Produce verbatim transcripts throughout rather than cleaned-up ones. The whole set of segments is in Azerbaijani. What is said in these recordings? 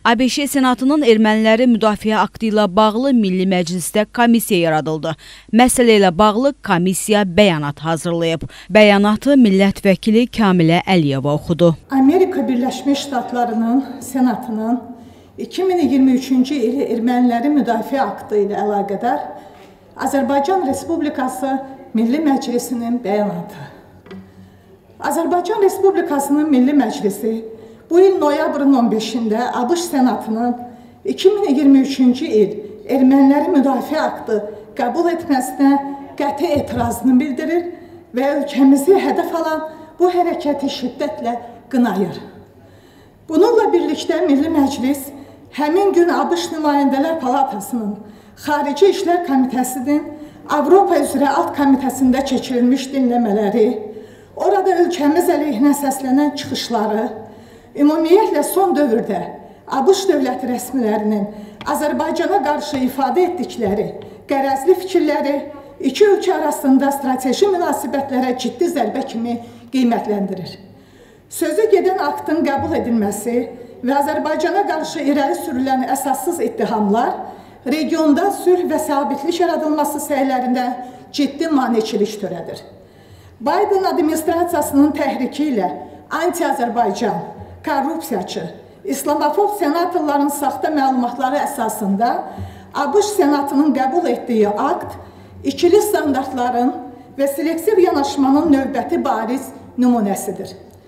ABŞ Senatının erməniləri müdafiə aktı ilə bağlı Milli Məclisdə komissiya yaradıldı. Məsələ ilə bağlı komissiya bəyanat hazırlayıb. Bəyanatı millət vəkili Kamilə Əliyeva oxudu. Amerika Birləşmiş Ştatlarının Senatının iki min iyirmi üçüncü il erməniləri müdafiə aktı ilə əlaqədar Azərbaycan Respublikası Milli Məclisinin bəyanatı. Azərbaycan Respublikasının Milli Məclisi bu il noyabrın on beşində ABŞ Senatının iki min iyirmi üçüncü il erməniləri müdafiə aktı qəbul etməsinə qəti etirazını bildirir və ölkəmizi hədəf alan bu hərəkəti şiddətlə qınayır. Bununla birlikdə Milli Məclis həmin gün ABŞ Nümayəndələr Palatasının Xarici İşlər Komitəsinin Avropa üzrə alt komitəsində keçirilmiş dinləmələri, orada ölkəmiz əleyhinə səslənən çıxışları, ümumiyyətlə son dövrdə ABŞ dövləti rəsmilərinin Azərbaycana qarşı ifadə etdikləri qərəzli fikirləri iki ölkə arasında strateji münasibətlərə ciddi zərbə kimi qiymətləndirir. Sözü gedən aktın qəbul edilməsi və Azərbaycana qarşı irəli sürülən əsassız ittihamlar regionda sülh və sabitlik yaradılması səylərində ciddi maneçilik törədir. Biden administrasiyasının təhriki ilə anti-Azərbaycan, korrupsiyaçı, İslamofob senatorların saxta məlumatları əsasında ABŞ Senatının qəbul etdiyi akt ikili standartların və selektiv yanaşmanın növbəti bariz nümunəsidir.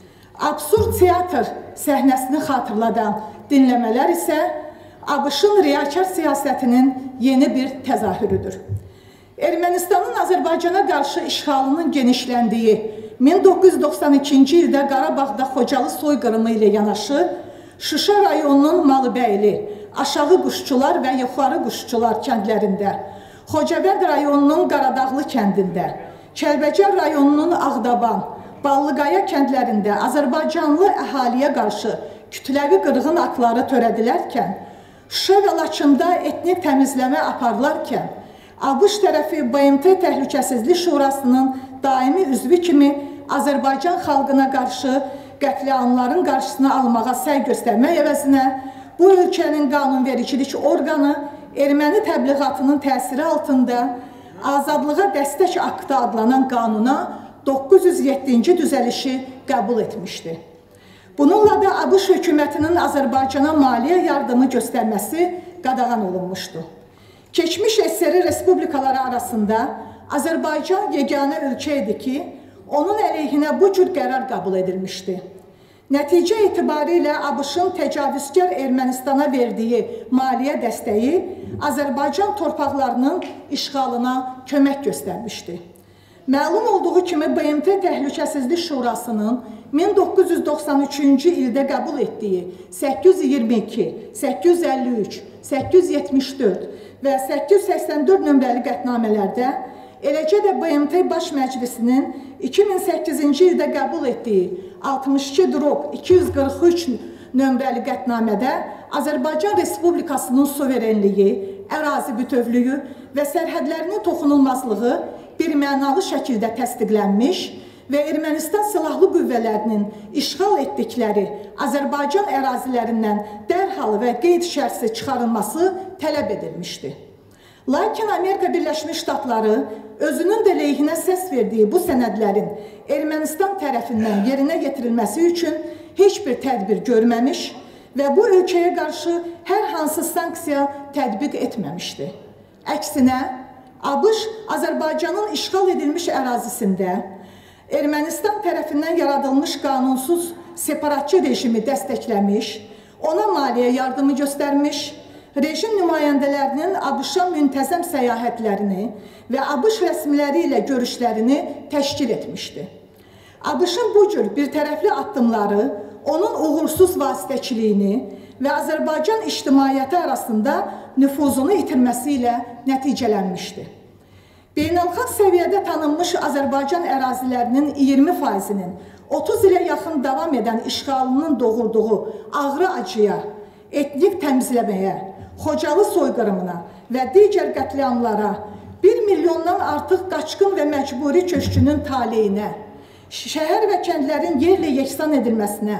Absurd teatr səhnəsini xatırladan dinləmələr isə ABŞ-ın riyakar siyasətinin yeni bir təzahürüdür. Ermənistanın Azərbaycana qarşı işğalının genişləndiyi min doqquz yüz doxsan ikinci ildə Qarabağda Xocalı soyqırımı ilə yanaşı, Şuşa rayonunun Malıbəyli, Aşağı Quşçular və Yuxarı Quşçular kəndlərində, Xocavənd rayonunun Qaradağlı kəndində, Kəlbəcər rayonunun Ağdaban, Ballıqaya kəndlərində Azərbaycanlı əhaliyə qarşı kütləvi qırğın aktları törədilərkən, Şuşa və Laçında etnik təmizləmə aparılarkən, ABŞ tərəfi B M T Təhlükəsizlik Şurasının daimi üzvü kimi Azərbaycan xalqına qarşı qətliamların qarşısını almağa səy göstərmək əvəzinə bu ölkənin qanunvericilik orqanı erməni təbliğatının təsiri altında Azadlığa Dəstək Aktı adlanan qanuna doqquz yüz yeddinci düzəlişi qəbul etmişdi. Bununla da ABŞ hökumətinin Azərbaycana maliyyə yardımı göstərməsi qadağan olunmuşdu. Keçmiş S S R respublikaları arasında Azərbaycan yeganə ölkə idi ki, onun əleyhinə bu cür qərar qəbul edilmişdi. Nəticə etibarilə ABŞ-ın təcavüzkar Ermənistana verdiyi maliyyə dəstəyi Azərbaycan torpaqlarının işğalına kömək göstərmişdi. Məlum olduğu kimi B M T Təhlükəsizlik Şurasının min doqquz yüz doxsan üçüncü ildə qəbul etdiyi səkkiz yüz iyirmi iki, səkkiz yüz əlli üç, səkkiz yüz yetmiş dörd və səkkiz yüz səksən dörd nömrəli qətnamələrdə, eləcə də B M T Baş Məclisinin iki min səkkizinci ildə qəbul etdiyi altmış iki iki yüz qırx üç nömrəli qətnamədə Azərbaycan Respublikasının suverenliyi, ərazi bütövlüyü və sərhədlərinin toxunulmazlığı bir mənalı şəkildə təsdiqlənmiş və Ermənistan silahlı qüvvələrinin işğal etdikləri Azərbaycan ərazilərindən dərhal və qeyd şərtsiz çıxarılması tələb edilmişdi. Lakin Amerika Birləşmiş Ştatları özünün də leyhinə səs verdiyi bu sənədlərin Ermənistan tərəfindən yerinə yetirilməsi üçün heç bir tədbir görməmiş və bu ölkəyə qarşı hər hansı sanksiya tətbiq etməmişdi. Əksinə, ABŞ Azərbaycanın işğal edilmiş ərazisində Ermənistan tərəfindən yaradılmış qanunsuz separatçı rejimi dəstəkləmiş, ona maliyyə yardımı göstərmiş, rejim nümayəndələrinin ABŞ-a müntəzəm səyahətlərini və ABŞ rəsmiləri ilə görüşlərini təşkil etmişdi. ABŞ-ın bu cür bir tərəfli addımları onun uğursuz vasitəçiliyini və Azərbaycan ictimaiyyəti arasında nüfuzunu itirməsi ilə nəticələnmişdi. Beynəlxalq səviyyədə tanınmış Azərbaycan ərazilərinin iyirmi faizinin otuz ilə yaxın davam edən işğalının doğurduğu ağrı acıya, etnik təmizləməyə, Xocalı soyqırımına və digər qətliamlara, bir milyondan artıq qaçqın və məcburi köçkünün taleyinə, şəhər və kəndlərin yerlə yeksan edilməsinə,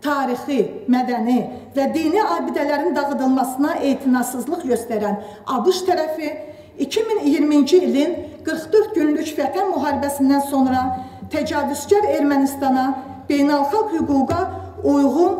tarixi, mədəni və dini abidələrin dağıdılmasına etinasızlıq göstərən ABŞ tərəfi iki min iyirminci ilin qırx dörd günlük Vətən müharibəsindən sonra təcavüzkar Ermənistana beynəlxalq hüquqa uyğun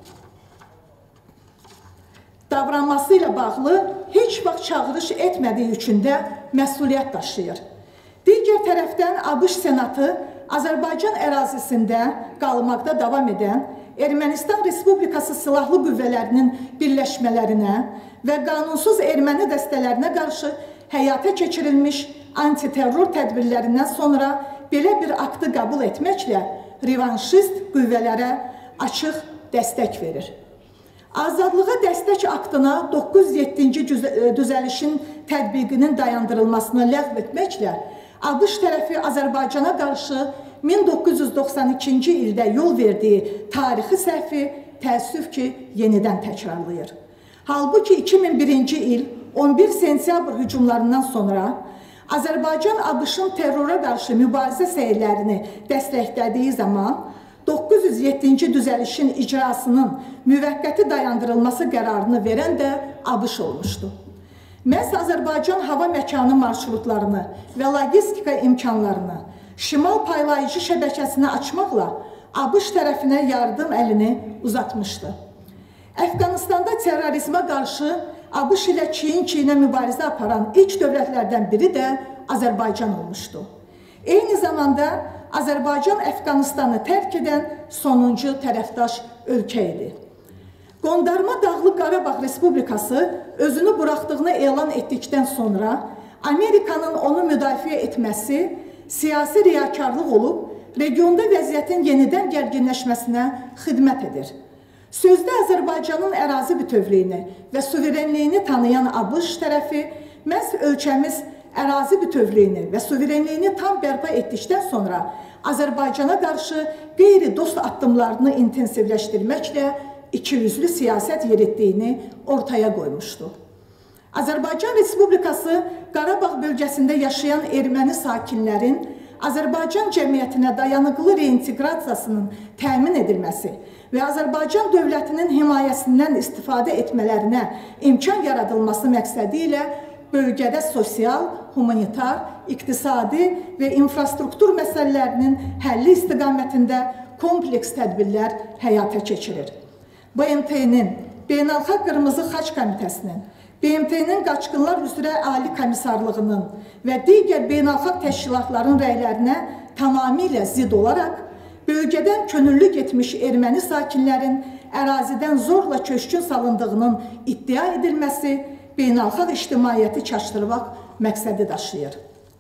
davranması ilə bağlı heç vaxt çağırış etmədiyi üçün də məsuliyyət daşıyır. Digər tərəfdən ABŞ Senatı Azərbaycan ərazisində qalmaqda davam edən Ermənistan Respublikası Silahlı Qüvvələrinin birləşmələrinə və qanunsuz erməni dəstələrinə qarşı həyata keçirilmiş antiterror tədbirlərindən sonra belə bir aktı qəbul etməklə revanşist qüvvələrə açıq dəstək verir. Azadlığa dəstək aktına doqquz yüz yeddinci düzəlişin tətbiqinin dayandırılmasını ləğv etməklə ABŞ tərəfi Azərbaycana qarşı min doqquz yüz doxsan ikinci ildə yol verdiyi tarixi səhvi təəssüf ki, yenidən təkrarlayır. Halbuki iki min birinci il on bir sentyabr hücumlarından sonra Azərbaycan ABŞ-ın terrora qarşı mübarizə səylərini dəstəklədiyi zaman doqquz yüz yeddinci düzəlişin icrasının müvəqqəti dayandırılması qərarını verən də ABŞ olmuşdu. Məhz Azərbaycan hava məkanı marşrutlarını və logistika imkanlarını şimal paylayıcı şəbəkəsini açmaqla ABŞ tərəfinə yardım əlini uzatmışdı. Əfqanistanda terrorizmə qarşı ABŞ ilə çiyin-çiyinə mübarizə aparan ilk dövlətlərdən biri də Azərbaycan olmuşdu. Eyni zamanda Azərbaycan Əfqanistanı tərk edən sonuncu tərəfdaş ölkə idi. Qondarma Dağlıq Qarabağ Respublikası özünü buraxdığını elan etdikdən sonra Amerikanın onu müdafiə etməsi siyasi riyakarlıq olub, regionda vəziyyətin yenidən gərginləşməsinə xidmət edir. Sözdə Azərbaycanın ərazi bütövlüyünü və suverenliyini tanıyan ABŞ tərəfi məhz ölkəmiz ərazi bütövlüyünü və suverenliyini tam bərpa etdikdən sonra Azərbaycana qarşı qeyri-dost addımlarını intensivləşdirməklə ikiyüzlü siyasət yeritdiyini ortaya qoymuşdu. Azərbaycan Respublikası Qarabağ bölgəsində yaşayan erməni sakinlərin Azərbaycan cəmiyyətinə dayanıqlı reinteqrasiyasının təmin edilməsi və Azərbaycan dövlətinin himayəsindən istifadə etmələrinə imkan yaradılması məqsədi ilə bölgədə sosial, humanitar, iqtisadi və infrastruktur məsələlərinin həlli istiqamətində kompleks tədbirlər həyata keçirir. B M T-nin, Beynəlxalq Qırmızı Xaç Komitəsinin, B M T-nin Qaçqınlar üzrə Ali Komissarlığının və digər beynəlxalq təşkilatların rəylərinə tamamilə zid olaraq, bölgədən könüllü getmiş erməni sakinlərin ərazidən zorla köçkün salındığının iddia edilməsi beynəlxalq ictimaiyyəti çaşdırmaq məqsədi daşıyır.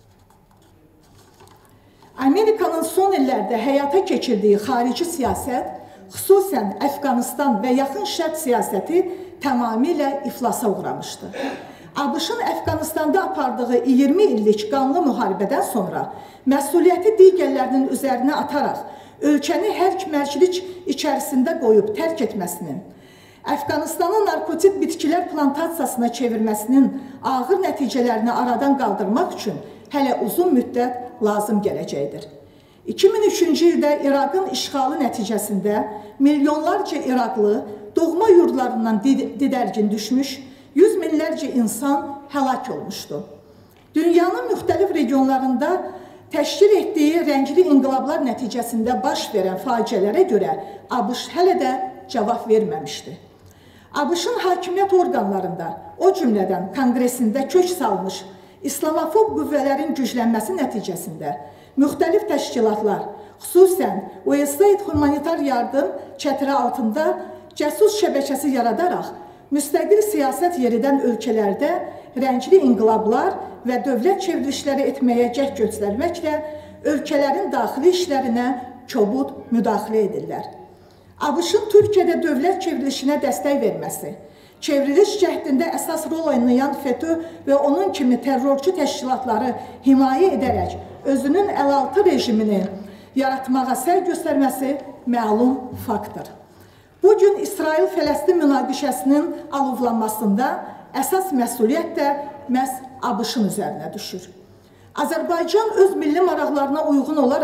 Amerikanın son illərdə həyata keçirdiyi xarici siyasət, xüsusən Əfqanistan və Yaxın Şərq siyasəti tamamilə iflasa uğramışdı. ABŞ-ın Əfqanistanda apardığı iyirmi illik qanlı müharibədən sonra məsuliyyəti digərlərinin üzərinə ataraq ölkəni hərc-mərclik içərisində qoyub tərk etməsinin, Əfqanistanı narkotik bitkilər plantasiyasına çevirməsinin ağır nəticələrini aradan qaldırmaq üçün hələ uzun müddət lazım gələcəkdir. iki min üçüncü ildə İraqın işğalı nəticəsində milyonlarca İraqlı doğma yurdlarından didərgin düşmüş, yüz minlərcə insan həlak olmuşdu. Dünyanın müxtəlif regionlarında təşkil etdiyi rəngli inqilablar nəticəsində baş verən faciələrə görə ABŞ hələ də cavab verməmişdi. ABŞ-ın hakimiyyət orqanlarında, o cümlədən Konqresində kök salmış İslamofob qüvvələrin güclənməsi nəticəsində müxtəlif təşkilatlar, xüsusən U S A I D humanitar yardım çətiri altında cəsus şəbəkəsi yaradaraq müstəqil siyasət yeridən ölkələrdə rəngli inqilablar və dövlət çevrilişləri etməyə cəhd göstərməklə ölkələrin daxili işlərinə kobud müdaxilə edirlər. ABŞ-ın Türkiyədə dövlət çevrilişinə dəstək verməsi, çevriliş cəhdində əsas rol oynayan FETÖ və onun kimi terrorçu təşkilatları himayə edərək özünün əlaltı rejimini yaratmağa səy göstərməsi məlum faktdır. Bugün İsrail-Fələstin münaqişəsinin alovlanmasında əsas məsuliyyət də məhz ABŞ-ın üzərinə düşür. Azərbaycan öz milli maraqlarına uyğun olaraq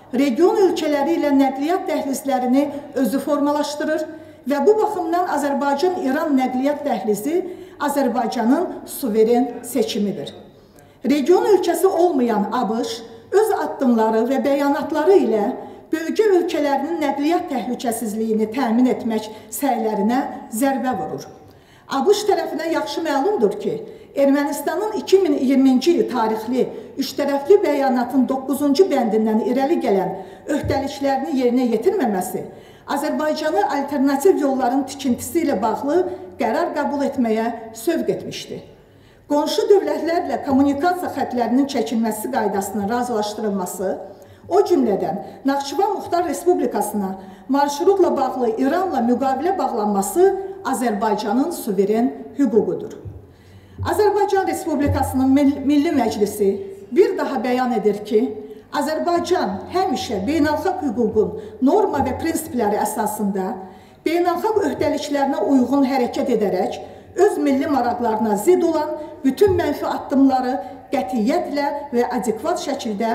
region ölkələri ilə nəqliyyat dəhlizlərini özü formalaşdırır və bu baxımdan Azərbaycan-İran nəqliyyat dəhlizi Azərbaycanın suveren seçimidir. Region ölkəsi olmayan ABŞ öz addımları və bəyanatları ilə bölgə ölkələrinin nəqliyyat təhlükəsizliyini təmin etmək səylərinə zərbə vurur. ABŞ tərəfinə yaxşı məlumdur ki, Ermənistanın iki min iyirminci il tarixli üçtərəfli bəyanatın doqquzuncu bəndindən irəli gələn öhdəliklərini yerinə yetirməməsi Azərbaycanı alternativ yolların tikintisi ilə bağlı qərar qəbul etməyə sövq etmişdi. Qonşu dövlətlərlə kommunikasiya xətlərinin çəkilməsi qaydasının razılaşdırılması, o cümlədən Naxçıvan Muxtar Respublikasına marşrutla bağlı İranla müqavilə bağlanması Azərbaycanın suveren hüququdur. Azərbaycan Respublikasının Milli Məclisi bir daha bəyan edir ki, Azərbaycan həmişə beynəlxalq hüququn norma və prinsipləri əsasında beynəlxalq öhdəliklərinə uyğun hərəkət edərək öz milli maraqlarına zidd olan bütün mənfi addımları qətiyyətlə və adekvat şəkildə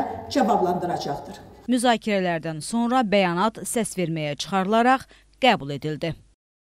cavablandıracaqdır. Müzakirələrdən sonra bəyanat səsverməyə çıxarılaraq qəbul edildi.